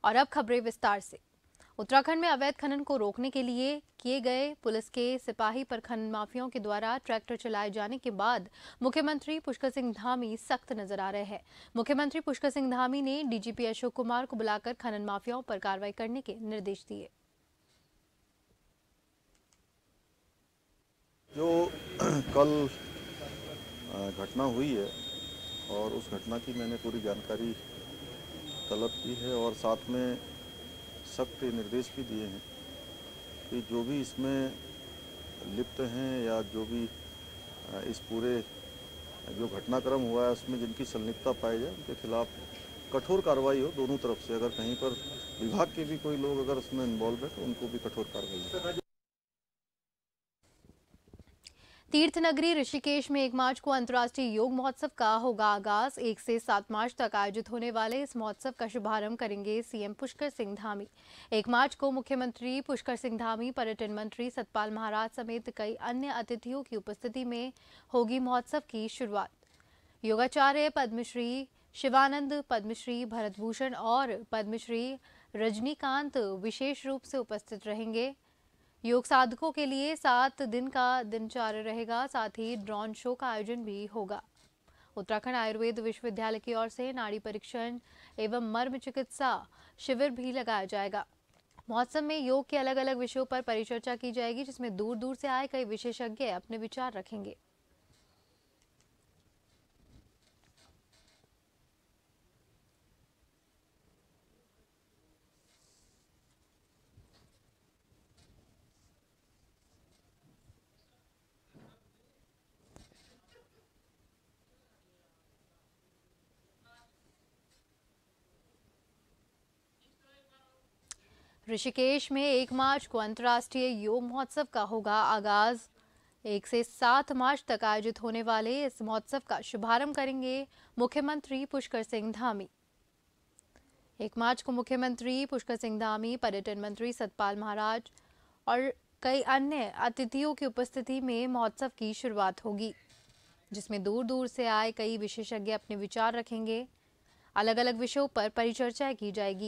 और अब खबरें विस्तार से। उत्तराखंड में अवैध खनन को रोकने के लिए किए गए पुलिस के सिपाही पर खनन माफियाओं के द्वारा ट्रैक्टर चलाए जाने के बाद मुख्यमंत्री पुष्कर सिंह धामी सख्त नजर आ रहे हैं। मुख्यमंत्री पुष्कर सिंह धामी ने डीजीपी अशोक कुमार को बुलाकर खनन माफियाओं पर कार्रवाई करने के निर्देश दिए। जो कल घटना हुई है और उस घटना की मैंने पूरी जानकारी तलब की है और साथ में सख्त निर्देश भी दिए हैं कि जो भी इसमें लिप्त हैं या जो भी इस पूरे जो घटनाक्रम हुआ है उसमें जिनकी संलिप्तता पाई जाए उनके खिलाफ कठोर कार्रवाई हो दोनों तरफ से। अगर कहीं पर विभाग के भी कोई लोग अगर उसमें इन्वॉल्व है तो उनको भी कठोर कार्रवाई हो। तीर्थ नगरी ऋषिकेश में 1 मार्च को अंतर्राष्ट्रीय योग महोत्सव का होगा आगाज। 1 से 7 मार्च तक आयोजित होने वाले इस महोत्सव का शुभारंभ करेंगे सीएम पुष्कर सिंह धामी। 1 मार्च को मुख्यमंत्री पुष्कर सिंह धामी, पर्यटन मंत्री सतपाल महाराज समेत कई अन्य अतिथियों की उपस्थिति में होगी महोत्सव की शुरुआत। योगाचार्य पद्मश्री शिवानंद, पद्मश्री भरत भूषण और पद्मश्री रजनीकांत विशेष रूप से उपस्थित रहेंगे। योग साधकों के लिए 7 दिन का दिनचर्या रहेगा। साथ ही ड्रोन शो का आयोजन भी होगा। उत्तराखंड आयुर्वेद विश्वविद्यालय की ओर से नाड़ी परीक्षण एवं मर्म चिकित्सा शिविर भी लगाया जाएगा। महोत्सव में योग के अलग अलग विषयों पर परिचर्चा की जाएगी, जिसमें दूर दूर से आए कई विशेषज्ञ अपने विचार रखेंगे। ऋषिकेश में 1 मार्च को अंतर्राष्ट्रीय योग महोत्सव का होगा आगाज। 1 से 7 मार्च तक आयोजित होने वाले इस महोत्सव का शुभारंभ करेंगे मुख्यमंत्री पुष्कर सिंह धामी। 1 मार्च को मुख्यमंत्री पुष्कर सिंह धामी, पर्यटन मंत्री सतपाल महाराज और कई अन्य अतिथियों की उपस्थिति में महोत्सव की शुरुआत होगी, जिसमें दूर दूर से आए कई विशेषज्ञ अपने विचार रखेंगे। अलग अलग विषयों पर परिचर्चा की जाएगी।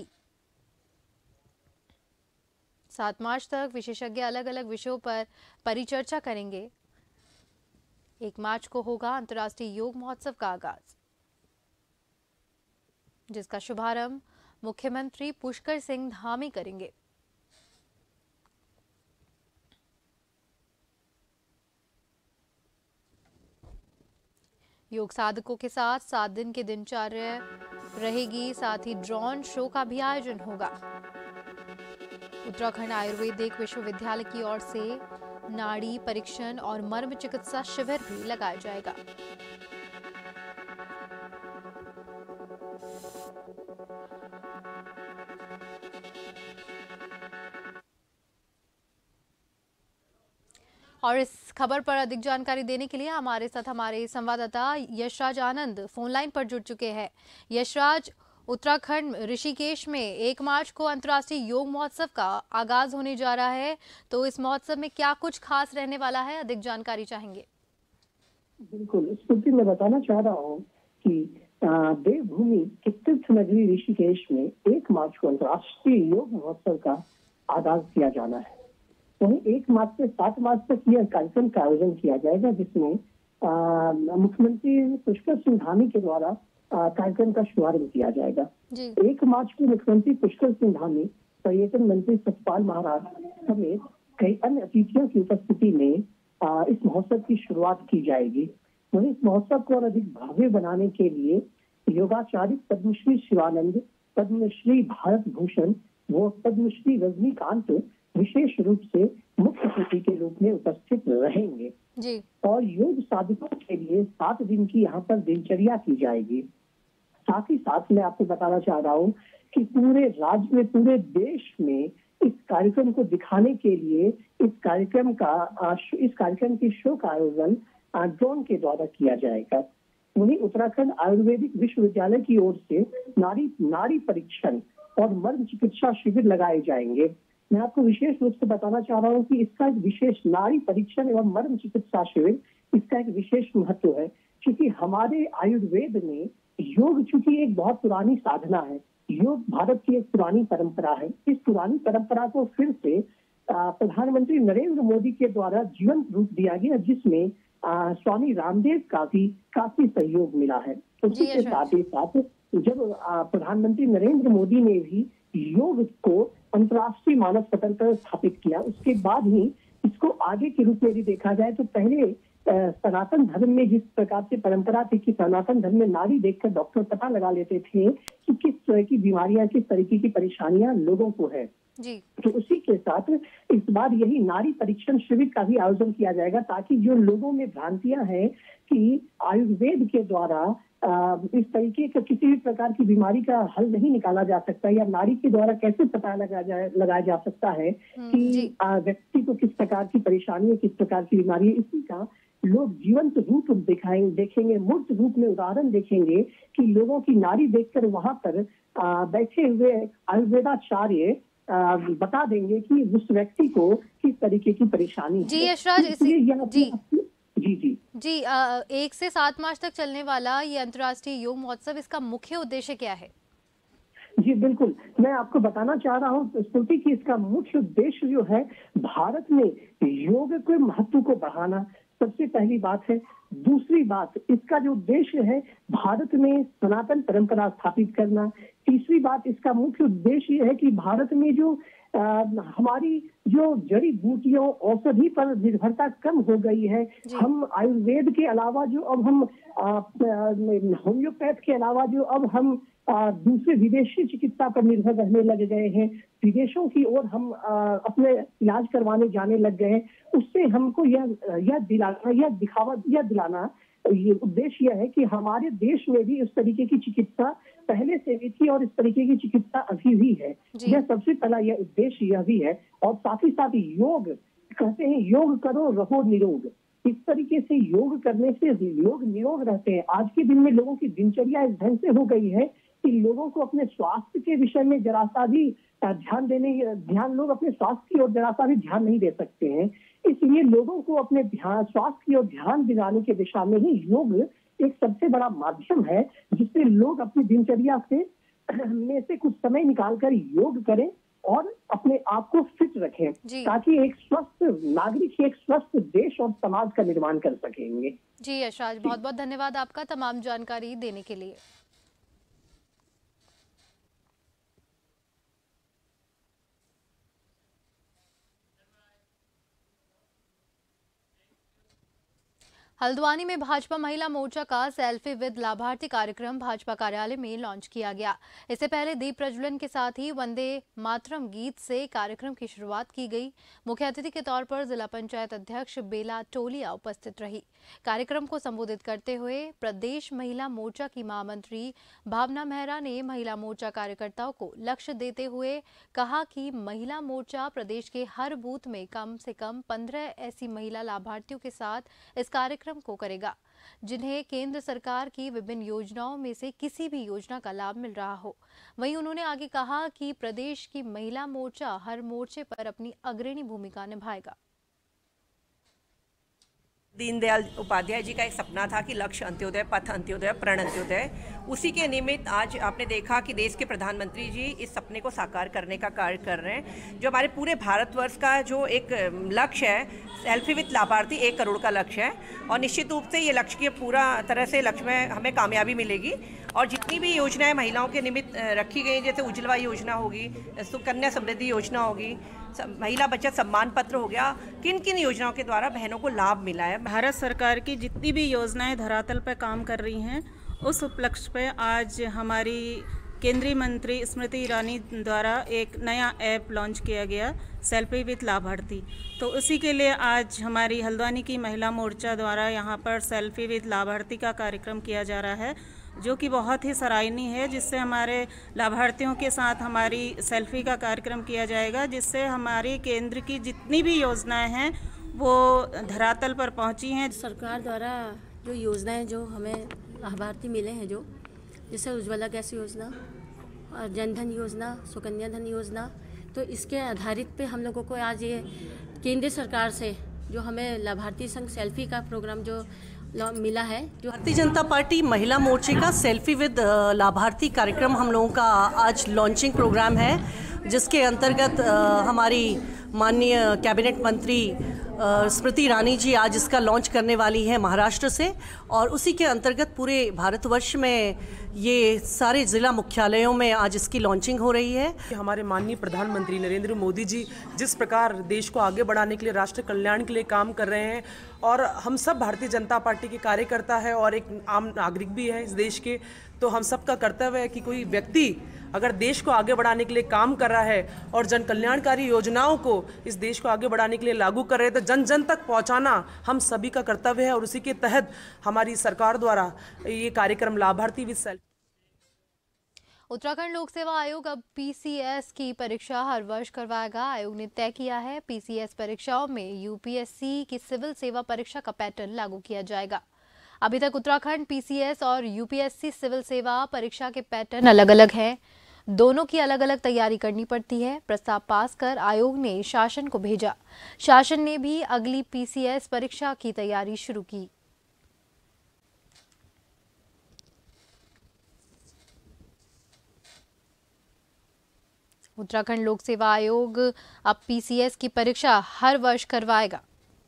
7 मार्च तक विशेषज्ञ अलग अलग विषयों पर परिचर्चा करेंगे। 1 मार्च को होगा अंतर्राष्ट्रीय योग महोत्सव का आगाज, जिसका शुभारंभ मुख्यमंत्री पुष्कर सिंह धामी करेंगे। योग साधकों के साथ 7 दिन की दिनचर्या रहेगी। साथ ही ड्रोन शो का भी आयोजन होगा। उत्तराखंड आयुर्वेदिक विश्वविद्यालय की ओर से नाड़ी परीक्षण और मर्म चिकित्सा शिविर भी लगाया जाएगा। और इस खबर पर अधिक जानकारी देने के लिए हमारे साथ हमारे संवाददाता यशराज आनंद फोन लाइन पर जुड़ चुके हैं। यशराज, उत्तराखंड ऋषिकेश में 1 मार्च को अंतर्राष्ट्रीय योग महोत्सव का आगाज होने जा रहा है, तो इस महोत्सव में क्या कुछ खास रहने वाला है, अधिक जानकारी चाहेंगे। बिल्कुल, स्फूर्ति मैं बताना चाह रहा हूँ कि देवभूमि की तीर्थ नगरी ऋषिकेश में 1 मार्च को अंतर्राष्ट्रीय योग महोत्सव का आगाज किया जाना है। वहीं 1 मार्च से 7 मार्च तक यह कार्यक्रम का आयोजन किया जाएगा, जिसमें मुख्यमंत्री पुष्कर सिंह धामी के द्वारा कार्यक्रम का शुभारंभ किया जाएगा। 1 मार्च को मुख्यमंत्री पुष्कर सिंह धामी, पर्यटन मंत्री सतपाल महाराज समेत कई अन्य अतिथियों की उपस्थिति में इस महोत्सव की शुरुआत की जाएगी। वहीं इस महोत्सव को और अधिक भव्य बनाने के लिए योगाचार्य पद्मश्री शिवानंद, पद्मश्री भरत भूषण व पद्मश्री रजनीकांत विशेष रूप से मुख्य अतिथि के रूप में उपस्थित रहेंगे जी। और योग साधकों के लिए 7 दिन की यहाँ पर दिनचर्या की जाएगी। साथ ही साथ मैं आपको बताना चाह रहा हूँ कि पूरे राज्य में, पूरे देश में इस कार्यक्रम को दिखाने के लिए इस कार्यक्रम की शो का आयोजन ड्रोन के द्वारा किया जाएगा। वहीं उत्तराखंड आयुर्वेदिक विश्वविद्यालय की ओर से नाड़ी परीक्षण और मर्म चिकित्सा शिविर लगाए जाएंगे। मैं आपको विशेष रूप से बताना चाह रहा हूँ कि इसका एक विशेष नाड़ी परीक्षण एवं मर्म चिकित्सा शिविर, इसका एक विशेष महत्व है, क्योंकि हमारे आयुर्वेद में योग चूंकि एक बहुत पुरानी साधना है योग भारत की एक पुरानी परंपरा है। इस पुरानी परंपरा को फिर से प्रधानमंत्री नरेंद्र मोदी के द्वारा जीवंत रूप दिया गया, जिसमें स्वामी रामदेव का भी काफी सहयोग मिला है। उसी के साथ ही साथ जब प्रधानमंत्री नरेंद्र मोदी ने भी योग को अंतर्राष्ट्रीय मानव पटल पर स्थापित किया, उसके बाद ही इसको आगे के रूप में भी देखा जाए तो पहले सनातन धर्म में जिस प्रकार से परंपरा थी कि सनातन धर्म में नारी देखकर डॉक्टर पता लगा लेते थे कि किस तरह की बीमारियां, किस तरीके की परेशानियां लोगों को है जी। तो उसी के साथ इस बार यही नारी परीक्षण शिविर का भी आयोजन किया जाएगा, ताकि जो लोगों में भ्रांतियां हैं कि आयुर्वेद के द्वारा इस तरीके का किसी भी प्रकार की बीमारी का हल नहीं निकाला जा सकता, या नारी के द्वारा कैसे पता लगाया जा सकता है कि व्यक्ति को किस प्रकार की परेशानी है, किस प्रकार की बीमारी है, इसी का लोग जीवंत रूप देखेंगे, मूर्त रूप में उदाहरण देखेंगे कि लोगों की नारी देखकर वहां पर बैठे हुए आयुर्वेदाचार्य बता देंगे कि उस व्यक्ति को किस तरीके की परेशानी जी है। यशराज, जी 1 से 7 मार्च तक चलने वाला ये अंतर्राष्ट्रीय योग महोत्सव, इसका मुख्य उद्देश्य क्या है? जी बिल्कुल, मैं आपको बताना चाह रहा हूँ स्मृति की इसका मुख्य उद्देश्य जो है भारत में योग के महत्व को बढ़ाना, सबसे पहली बात है। दूसरी बात, इसका जो उद्देश्य है भारत में सनातन परंपरा स्थापित करना। तीसरी बात, इसका मुख्य उद्देश्य ये है कि भारत में जो हमारी जो जड़ी बूटियों औषधि पर निर्भरता कम हो गई है, हम आयुर्वेद के अलावा जो अब हम होम्योपैथ के अलावा जो अब हम दूसरे विदेशी चिकित्सा पर निर्भर रहने लग गए हैं, विदेशों की ओर हम अपने इलाज करवाने जाने लग गए हैं, उससे हमको यह दिलाना ये उद्देश्य यह है कि हमारे देश में भी इस तरीके की चिकित्सा पहले से भी थी और इस तरीके की चिकित्सा अभी भी है। यह सबसे पहला यह उद्देश्य यह भी है। और साथ ही साथ योग, कहते हैं योग करो रहो निरोग, इस तरीके से योग करने से लोग निरोग रहते हैं। आज के दिन में लोगों की दिनचर्या इस ढंग से हो गई है कि लोगों को अपने स्वास्थ्य के विषय में जरा सा भी लोग अपने स्वास्थ्य की ओर जरा सा भी ध्यान नहीं दे सकते हैं। इसलिए लोगों को अपने स्वास्थ्य की ओर ध्यान दिलाने के दिशा में ही योग एक सबसे बड़ा माध्यम है, जिससे लोग अपनी दिनचर्या में से कुछ समय निकालकर योग करें और अपने आप को फिट रखें, ताकि एक स्वस्थ नागरिक, एक स्वस्थ देश और समाज का निर्माण कर सकेंगे। जी यशराज, बहुत बहुत धन्यवाद आपका तमाम जानकारी देने के लिए। हल्द्वानी में भाजपा महिला मोर्चा का सेल्फी विद लाभार्थी कार्यक्रम भाजपा कार्यालय में लॉन्च किया गया। इससे पहले दीप प्रज्वलन के साथ ही वंदे मातरम गीत से कार्यक्रम की शुरुआत की गई। मुख्य अतिथि के तौर पर जिला पंचायत अध्यक्ष बेला टोलिया उपस्थित रही। कार्यक्रम को संबोधित करते हुए प्रदेश महिला मोर्चा की महामंत्री भावना मेहरा ने महिला मोर्चा कार्यकर्ताओं को लक्ष्य देते हुए कहा कि महिला मोर्चा प्रदेश के हर बूथ में कम से कम 15 ऐसी महिला लाभार्थियों के साथ इस कार्यक्रम को करेगा, जिन्हें केंद्र सरकार की विभिन्न योजनाओं में से किसी भी योजना का लाभ मिल रहा हो। वहीं उन्होंने आगे कहा कि प्रदेश की महिला मोर्चा हर मोर्चे पर अपनी अग्रणी भूमिका निभाएगा। दीनदयाल उपाध्याय जी का एक सपना था कि लक्ष्य अंत्योदय, पथ अंत्योदय, प्रण अंत्योदय। उसी के निमित्त आज आपने देखा कि देश के प्रधानमंत्री जी इस सपने को साकार करने का कार्य कर रहे हैं। जो हमारे पूरे भारतवर्ष का जो एक लक्ष्य है, सेल्फी विद लाभार्थी 1 करोड़ का लक्ष्य है, और निश्चित रूप से ये लक्ष्य की पूरा तरह से लक्ष्य में हमें कामयाबी मिलेगी। और जितनी भी योजनाएं महिलाओं के निमित्त रखी गई, जैसे उज्ज्वला योजना होगी, सुकन्या समृद्धि योजना होगी, महिला बचत सम्मान पत्र हो गया, किन किन योजनाओं के द्वारा बहनों को लाभ मिला है। भारत सरकार की जितनी भी योजनाएं धरातल पर काम कर रही हैं, उस उपलक्ष्य पे आज हमारी केंद्रीय मंत्री स्मृति ईरानी द्वारा एक नया ऐप लॉन्च किया गया, सेल्फी विद लाभार्थी। तो उसी के लिए आज हमारी हल्द्वानी की महिला मोर्चा द्वारा यहाँ पर सेल्फी विद लाभार्थी का कार्यक्रम किया जा रहा है, जो कि बहुत ही सराहनीय है, जिससे हमारे लाभार्थियों के साथ हमारी सेल्फी का कार्यक्रम किया जाएगा, जिससे हमारी केंद्र की जितनी भी योजनाएं हैं वो धरातल पर पहुंची हैं। सरकार द्वारा जो योजनाएं जो हमें लाभार्थी मिले हैं, जो जैसे उज्ज्वला गैस योजना और जनधन योजना, सुकन्या धन योजना, तो इसके आधारित पे हम लोगों को आज ये केंद्र सरकार से जो हमें लाभार्थी संग सेल्फी का प्रोग्राम जो मिला है। जो भारतीय जनता पार्टी महिला मोर्चे का सेल्फी विद लाभार्थी कार्यक्रम हम लोगों का आज लॉन्चिंग प्रोग्राम है, जिसके अंतर्गत हमारी माननीय कैबिनेट मंत्री स्मृति ईरानी जी आज इसका लॉन्च करने वाली है महाराष्ट्र से, और उसी के अंतर्गत पूरे भारतवर्ष में ये सारे ज़िला मुख्यालयों में आज इसकी लॉन्चिंग हो रही है। हमारे माननीय प्रधानमंत्री नरेंद्र मोदी जी जिस प्रकार देश को आगे बढ़ाने के लिए, राष्ट्र कल्याण के लिए काम कर रहे हैं, और हम सब भारतीय जनता पार्टी के कार्यकर्ता है और एक आम नागरिक भी है इस देश के, तो हम सब का कर्तव्य है कि कोई व्यक्ति अगर देश को आगे बढ़ाने के लिए काम कर रहा है और जन कल्याणकारी योजनाओं को इस देश को आगे बढ़ाने के लिए लागू कर रहे हैं, तो जन जन तक पहुंचाना हम सभी का कर्तव्य है। और उसी के तहत हमारी सरकार द्वारा ये कार्यक्रम लाभार्थी विद सेल्फ। उत्तराखंड लोक सेवा आयोग अब पीसीएस की परीक्षा हर वर्ष करवाएगा। आयोग ने तय किया है पीसीएस परीक्षाओं में यूपीएससी की सिविल सेवा परीक्षा का पैटर्न लागू किया जाएगा। अभी तक उत्तराखंड पीसीएस और यूपीएससी सिविल सेवा परीक्षा के पैटर्न अलग अलग हैं। दोनों की अलग अलग तैयारी करनी पड़ती है। प्रस्ताव पास कर आयोग ने शासन को भेजा। शासन ने भी अगली पीसीएस परीक्षा की तैयारी शुरू की। उत्तराखंड लोक सेवा आयोग अब पीसीएस की परीक्षा हर वर्ष करवाएगा।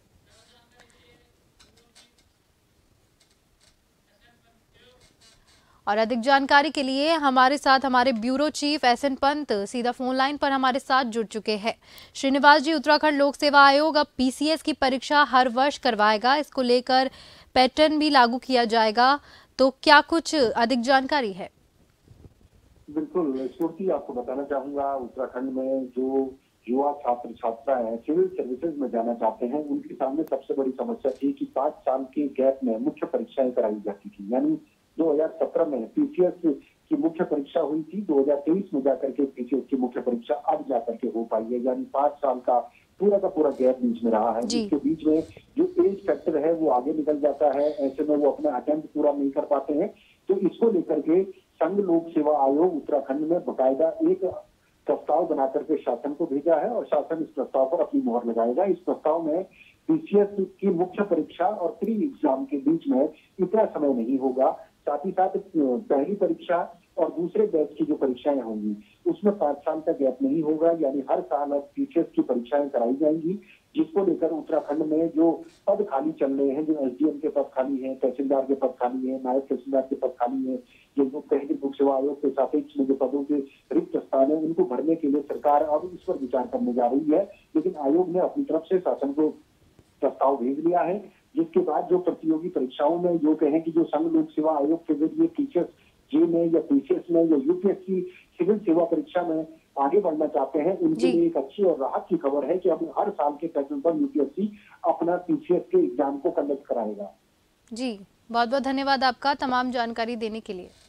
और अधिक जानकारी के लिए हमारे साथ हमारे ब्यूरो चीफ एसएन पंत सीधा फोन लाइन पर हमारे साथ जुड़ चुके हैं। श्रीनिवास जी, उत्तराखंड लोक सेवा आयोग अब पीसीएस की परीक्षा हर वर्ष करवाएगा, इसको लेकर पैटर्न भी लागू किया जाएगा, तो क्या कुछ अधिक जानकारी है? बिल्कुल स्फूर्ति, आपको बताना चाहूंगा उत्तराखंड में जो युवा छात्र छात्राएं सिविल सर्विसेज में जाना चाहते हैं, उनके सामने सबसे बड़ी समस्या थी कि 5 साल के गैप में मुख्य परीक्षाएं कराई जाती थी। यानी 2017 में पीसीएस की मुख्य परीक्षा हुई थी, 2023 में जाकर के पीसीएस की मुख्य परीक्षा अब जाकर के हो पाई है। यानी 5 साल का पूरा गैप बीच में रहा है, जिसके बीच में जो एज फैक्टर है वो आगे निकल जाता है। ऐसे में वो अपना अटेम्प्ट पूरा नहीं कर पाते हैं। तो इसको लेकर के संघ लोक सेवा आयोग उत्तराखंड में बकायदा एक प्रस्ताव बना करके शासन को भेजा है और शासन इस प्रस्ताव पर अपनी मोहर लगाएगा। इस प्रस्ताव में पीसीएस की मुख्य परीक्षा और प्री एग्जाम के बीच में इतना समय नहीं होगा। साथ ही साथ पहली परीक्षा और दूसरे बैच की जो परीक्षाएं होंगी उसमें 5 साल का गैप नहीं होगा। यानी हर साल अब पीसीएस की परीक्षाएं कराई जाएंगी, जिसको लेकर उत्तराखंड में जो पद खाली चल रहे हैं, जो एसडीएम के पद खाली हैं, तहसीलदार के पद खाली हैं, नायब तहसीलदार के पद खाली हैं, जो पहले लोक सेवा आयोग के सापेक्ष में जो पदों के रिक्त स्थान है, उनको भरने के लिए सरकार अब इस पर विचार करने जा रही है। लेकिन आयोग ने अपनी तरफ से शासन को प्रस्ताव भेज दिया है, जिसके बाद जो प्रतियोगी परीक्षाओं में जो कहें कि जो संघ लोक सेवा आयोग के जरिए टीचर्स जे में या पीसीएस में या यूपीएससी सिविल सेवा परीक्षा में आगे बढ़ना चाहते हैं, उनके लिए एक अच्छी और राहत की खबर है कि अब हर साल के पैटर्न पर यूपीएससी अपना पीसीएस के एग्जाम को कंडक्ट कराएगा। जी, बहुत बहुत धन्यवाद आपका तमाम जानकारी देने के लिए।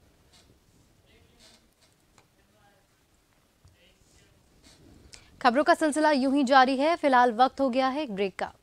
खबरों का सिलसिला यूं ही जारी है। फिलहाल वक्त हो गया है एक ब्रेक का।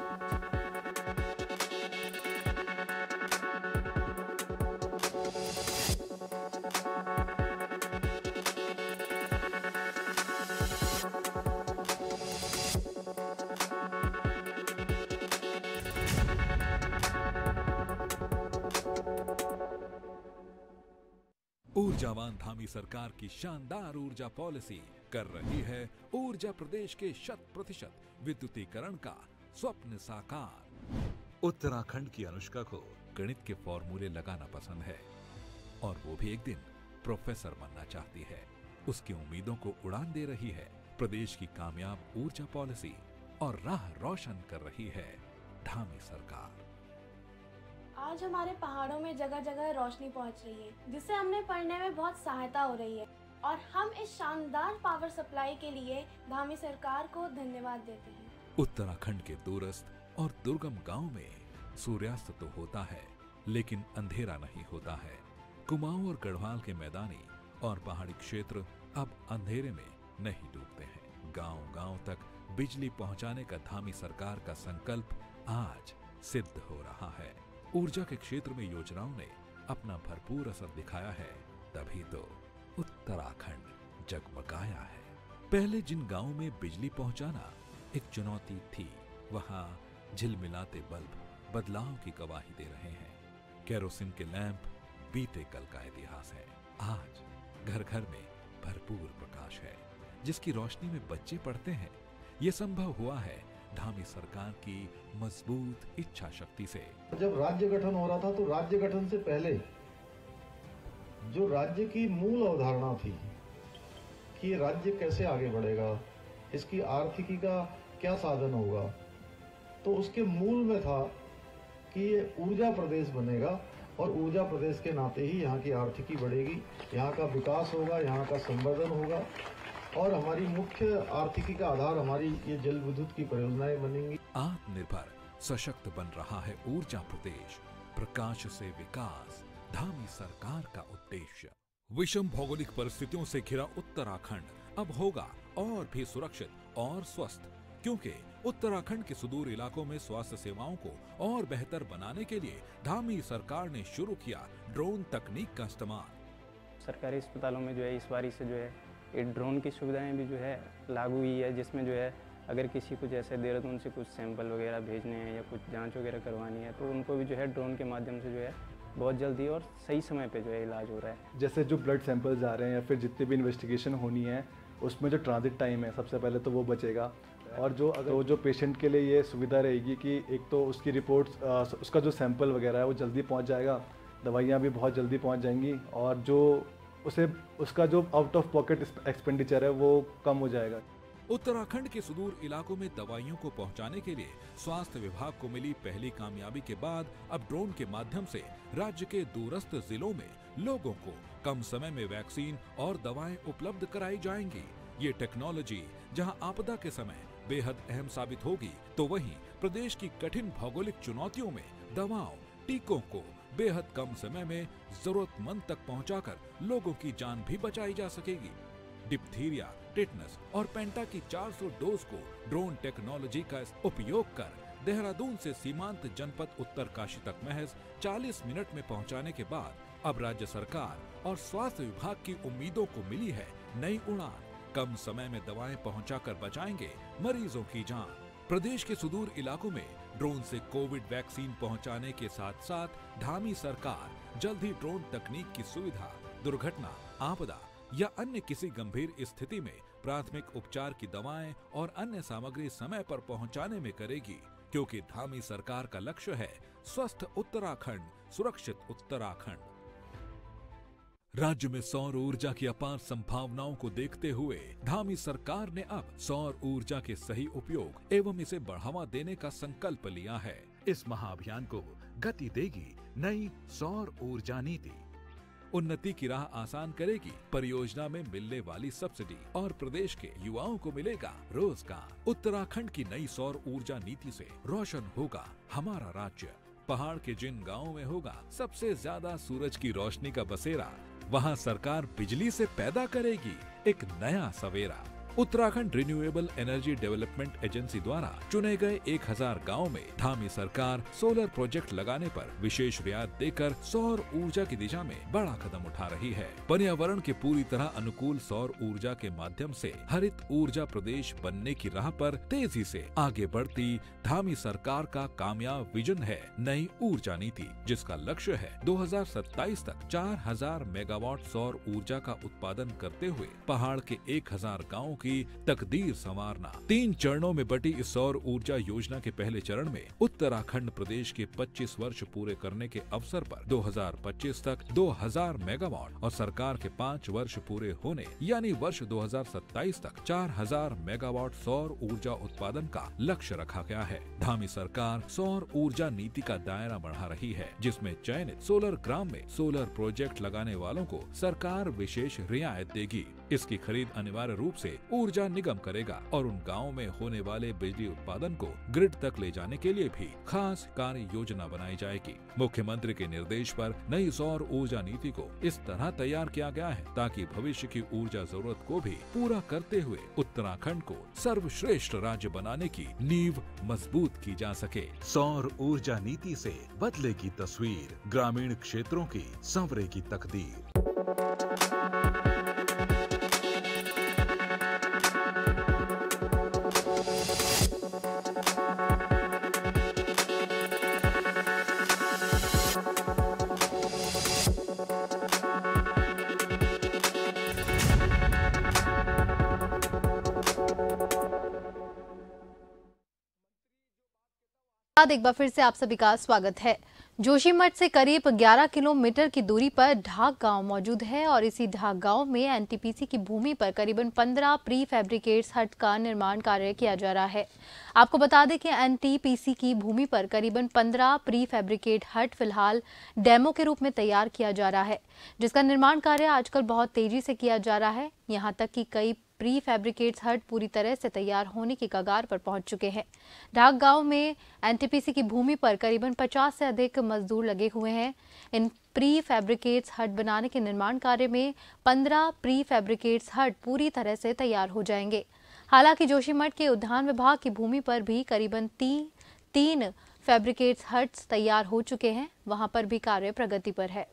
ऊर्जावान धामी सरकार की शानदार ऊर्जा पॉलिसी कर रही है ऊर्जा प्रदेश के 100% विद्युतीकरण का स्वप्न साकार। उत्तराखंड की अनुष्का को गणित के फॉर्मूले लगाना पसंद है और वो भी एक दिन प्रोफेसर बनना चाहती है। उसकी उम्मीदों को उड़ान दे रही है प्रदेश की कामयाब ऊर्जा पॉलिसी और राह रोशन कर रही है धामी सरकार। आज हमारे पहाड़ों में जगह जगह रोशनी पहुंच रही है, जिससे हमें पढ़ने में बहुत सहायता हो रही है और हम इस शानदार पावर सप्लाई के लिए धामी सरकार को धन्यवाद देते हैं। उत्तराखंड के दूरस्थ और दुर्गम गांव में सूर्यास्त तो होता है, लेकिन अंधेरा नहीं होता है। कुमाऊं और गढ़वाल के मैदानी और पहाड़ी क्षेत्र अब अंधेरे में नहीं डूबते हैं। गांव-गांव तक बिजली पहुंचाने का धामी सरकार का संकल्प आज सिद्ध हो रहा है। ऊर्जा के क्षेत्र में योजनाओं ने अपना भरपूर असर दिखाया है, तभी तो उत्तराखंड जगमगाया है। पहले जिन गांवों में बिजली पहुंचाना एक चुनौती थी, वहां झिलमिलाते बल्ब बदलाव की गवाही दे रहे हैं। केरोसिन के लैंप बीते कल का इतिहास है। आज घर घर में भरपूर प्रकाश है, जिसकी रोशनी में बच्चे पढ़ते हैं। ये संभव हुआ है धामी सरकार की मजबूत इच्छा शक्ति से। जब राज्य गठन हो रहा था तो राज्य गठन से पहले जो राज्य की मूल अवधारणा थी कि राज्य कैसे आगे बढ़ेगा, इसकी आर्थिकी का क्या साधन होगा, तो उसके मूल में था कि ये ऊर्जा प्रदेश बनेगा और ऊर्जा प्रदेश के नाते ही यहाँ की आर्थिकी बढ़ेगी, यहाँ का विकास होगा, यहाँ का संवर्धन होगा और हमारी मुख्य आर्थिकी का आधार हमारी ये जल विद्युत की परियोजनाएं बनेंगी। आत्मनिर्भर सशक्त बन रहा है ऊर्जा प्रदेश, प्रकाश से विकास धामी सरकार का उद्देश्य। विषम भौगोलिक परिस्थितियों से घिरा उत्तराखंड अब होगा और भी सुरक्षित और स्वस्थ, क्योंकि उत्तराखंड के सुदूर इलाकों में स्वास्थ्य सेवाओं को और बेहतर बनाने के लिए धामी सरकार ने शुरू किया ड्रोन तकनीक का इस्तेमाल। सरकारी अस्पतालों में जो है इस बारी से जो है ये ड्रोन की सुविधाएं भी जो है लागू हुई है, जिसमें जो है अगर किसी को जैसे देहरादून से कुछ सैंपल वगैरह भेजने हैं या कुछ जांच वगैरह करवानी है तो उनको भी जो है ड्रोन के माध्यम से जो है बहुत जल्दी और सही समय पे जो है इलाज हो रहा है। जैसे जो ब्लड सैंपल्स आ रहे हैं या फिर जितनी भी इन्वेस्टिगेशन होनी है उसमें जो ट्रांजिट टाइम है सबसे पहले तो वो बचेगा, और जो पेशेंट के लिए ये सुविधा रहेगी कि एक तो उसकी रिपोर्ट्स उसका जो सैंपल वगैरह है वो जल्दी पहुंच जाएगा, दवाइयाँ भी बहुत जल्दी पहुंच जाएंगी और जो उसका जो आउट ऑफ पॉकेट एक्सपेंडिचर है वो कम हो जाएगा। उत्तराखंड के सुदूर इलाकों में दवाइयों को पहुंचाने के लिए स्वास्थ्य विभाग को मिली पहली कामयाबी के बाद अब ड्रोन के माध्यम से राज्य के दूरस्थ जिलों में लोगों को कम समय में वैक्सीन और दवाएं उपलब्ध कराई जाएंगी। ये टेक्नोलॉजी जहां आपदा के समय बेहद अहम साबित होगी, तो वहीं प्रदेश की कठिन भौगोलिक चुनौतियों में दवाओं, टीकों को बेहद कम समय में जरूरतमंद तक पहुंचाकर लोगों की जान भी बचाई जा सकेगी। डिप्थीरिया, टिटनस और पेंटा की 400 डोज को ड्रोन टेक्नोलॉजी का उपयोग कर देहरादून से सीमांत जनपद उत्तरकाशी तक महज 40 मिनट में पहुंचाने के बाद अब राज्य सरकार और स्वास्थ्य विभाग की उम्मीदों को मिली है नई उड़ान। कम समय में दवाएं पहुंचाकर बचाएंगे मरीजों की जान। प्रदेश के सुदूर इलाकों में ड्रोन से कोविड वैक्सीन पहुंचाने के साथ साथ धामी सरकार जल्द ही ड्रोन तकनीक की सुविधा दुर्घटना, आपदा या अन्य किसी गंभीर स्थिति में प्राथमिक उपचार की दवाएं और अन्य सामग्री समय पर पहुंचाने में करेगी, क्योंकि धामी सरकार का लक्ष्य है स्वस्थ उत्तराखंड, सुरक्षित उत्तराखंड। राज्य में सौर ऊर्जा की अपार संभावनाओं को देखते हुए धामी सरकार ने अब सौर ऊर्जा के सही उपयोग एवं इसे बढ़ावा देने का संकल्प लिया है। इस महाअभियान को गति देगी नई सौर ऊर्जा नीति। उन्नति की राह आसान करेगी परियोजना में मिलने वाली सब्सिडी और प्रदेश के युवाओं को मिलेगा रोजगार। उत्तराखंड की नई सौर ऊर्जा नीति से रोशन होगा हमारा राज्य। पहाड़ के जिन गांवों में होगा सबसे ज्यादा सूरज की रोशनी का बसेरा, वहां सरकार बिजली से पैदा करेगी एक नया सवेरा। Uttarakhand renewable energy development agency द्वारा चुने गए 1000 गाँव में धामी सरकार सोलर प्रोजेक्ट लगाने पर विशेष रियायत देकर सौर ऊर्जा की दिशा में बड़ा कदम उठा रही है। पर्यावरण के पूरी तरह अनुकूल सौर ऊर्जा के माध्यम से हरित ऊर्जा प्रदेश बनने की राह पर तेजी से आगे बढ़ती धामी सरकार का कामयाब विजन है नई ऊर्जा नीति, जिसका लक्ष्य है 2027 तक 4000 मेगावाट सौर ऊर्जा का उत्पादन करते हुए पहाड़ के 1000 गाँव की तकदीर संवारना। 3 चरणों में बटी इस सौर ऊर्जा योजना के पहले चरण में उत्तराखंड प्रदेश के 25 वर्ष पूरे करने के अवसर पर 2025 तक 2000 मेगावाट और सरकार के 5 वर्ष पूरे होने यानी वर्ष 2027 तक 4000 मेगावाट सौर ऊर्जा उत्पादन का लक्ष्य रखा गया है। धामी सरकार सौर ऊर्जा नीति का दायरा बढ़ा रही है, जिसमें चयनित सोलर ग्राम में सोलर प्रोजेक्ट लगाने वालों को सरकार विशेष रियायत देगी। इसकी खरीद अनिवार्य रूप से ऊर्जा निगम करेगा और उन गाँव में होने वाले बिजली उत्पादन को ग्रिड तक ले जाने के लिए भी खास कार्य योजना बनाई जाएगी। मुख्यमंत्री के निर्देश पर नई सौर ऊर्जा नीति को इस तरह तैयार किया गया है ताकि भविष्य की ऊर्जा जरूरत को भी पूरा करते हुए उत्तराखंड को सर्वश्रेष्ठ राज्य बनाने की नींव मजबूत की जा सके। सौर ऊर्जा नीति से बदलेगी तस्वीर, ग्रामीण क्षेत्रों की संवरेगी तकदीर। एक बार फिर से आप सभी का स्वागत है। जोशीमठ से करीब 11 किलोमीटर की दूरी पर ढाक गांव मौजूद है और इसी ढाक गांव में एनटीपीसी की भूमि पर करीबन 15 प्री फैब्रिकेट्स हट का निर्माण कार्य किया जा रहा है। आपको बता दें कि एनटीपीसी की भूमि पर करीबन 15 प्री फैब्रिकेट हट फिलहाल डेमो के रूप में तैयार किया जा रहा है, जिसका निर्माण कार्य आजकल बहुत तेजी से किया जा रहा है। यहाँ तक कि कई प्री फैब्रिकेट्स हट पूरी तरह से तैयार होने की कगार पर पहुंच चुके हैं। ढाक गांव में एनटीपीसी की भूमि पर करीबन 50 से अधिक मजदूर लगे हुए हैं। इन प्री फैब्रिकेट्स हट बनाने के निर्माण कार्य में 15 प्री फैब्रिकेट्स हट पूरी तरह से तैयार हो जाएंगे। हालांकि जोशीमठ के उद्यान विभाग की भूमि पर भी करीबन तीन फैब्रिकेट्स हट्स तैयार हो चुके हैं, वहां पर भी कार्य प्रगति पर है।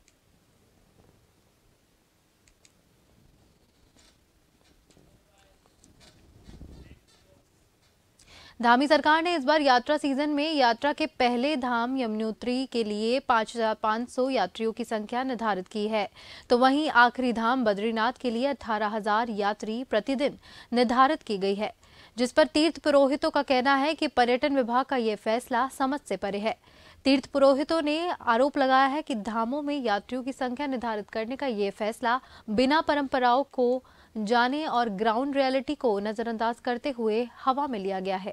धामी सरकार ने इस बार यात्रा सीजन में यात्रा के पहले धाम यमुनोत्री के लिए 5,500 यात्रियों की संख्या निर्धारित की है, तो वहीं आखिरी धाम बद्रीनाथ के लिए 18,000 यात्री प्रतिदिन निर्धारित की गई है, जिस पर तीर्थ पुरोहितों का कहना है कि पर्यटन विभाग का ये फैसला समझ से परे है। तीर्थ पुरोहितों ने आरोप लगाया है कि धामों में यात्रियों की संख्या निर्धारित करने का ये फैसला बिना परंपराओं को जाने और ग्राउंड रियलिटी को नजरअंदाज करते हुए हवा में लिया गया है।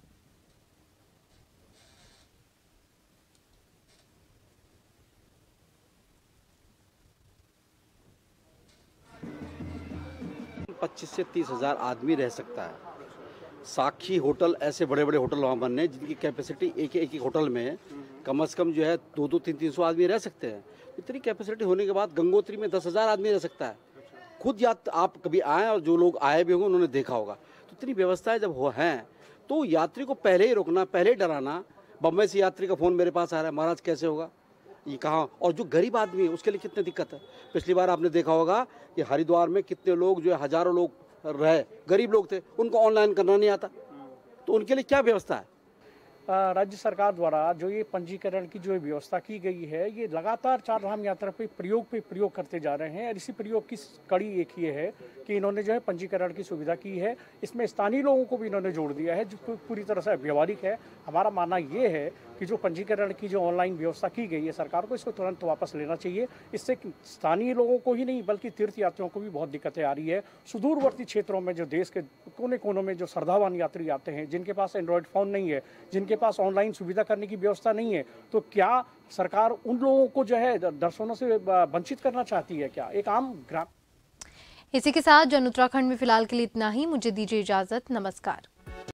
पच्चीस से 30,000 आदमी रह सकता है। साक्षी होटल, ऐसे बड़े बड़े होटल वहाँ बनने जिनकी कैपेसिटी एक होटल में कम से कम जो है 200-300 आदमी रह सकते हैं। इतनी कैपेसिटी होने के बाद गंगोत्री में 10,000 आदमी रह सकता है। खुद आप कभी आए और जो लोग आए भी होंगे उन्होंने देखा होगा। तो इतनी व्यवस्थाएं जब हैं तो यात्री को पहले ही रोकना, पहले ही डराना। बम्बई से यात्री का फ़ोन मेरे पास आ रहा है, महाराज कैसे होगा, ये कहाँ, और जो गरीब आदमी है उसके लिए कितनी दिक्कत है। पिछली बार आपने देखा होगा कि हरिद्वार में कितने लोग जो है, हजारों लोग रहे, गरीब लोग थे, उनको ऑनलाइन करना नहीं आता, तो उनके लिए क्या व्यवस्था है। राज्य सरकार द्वारा जो ये पंजीकरण की जो व्यवस्था की गई है, ये लगातार चार धाम यात्रा पे प्रयोग करते जा रहे हैं। और इसी प्रयोग की कड़ी एक ये है कि इन्होंने जो है पंजीकरण की सुविधा की है। इसमें स्थानीय लोगों को भी इन्होंने जोड़ दिया है, जो पूरी तरह से व्यवहारिक है। हमारा मानना ये है कि जो पंजीकरण की जो ऑनलाइन व्यवस्था की गई है, सरकार को इसको तुरंत वापस लेना चाहिए। इससे स्थानीय लोगों को ही नहीं बल्कि तीर्थ यात्रियों को भी बहुत दिक्कतें आ रही है। सुदूरवर्ती क्षेत्रों में जो देश के कोने कोनों में जो श्रद्धावान यात्री आते हैं, जिनके पास एंड्रॉयड फ़ोन नहीं है, जिनके पास ऑनलाइन सुविधा करने की व्यवस्था नहीं है, तो क्या सरकार उन लोगों को जो है दर्शनों से वंचित करना चाहती है क्या? एक आम ग्राम। इसी के साथ जन उत्तराखंड में फिलहाल के लिए इतना ही। मुझे दीजिए इजाजत। नमस्कार।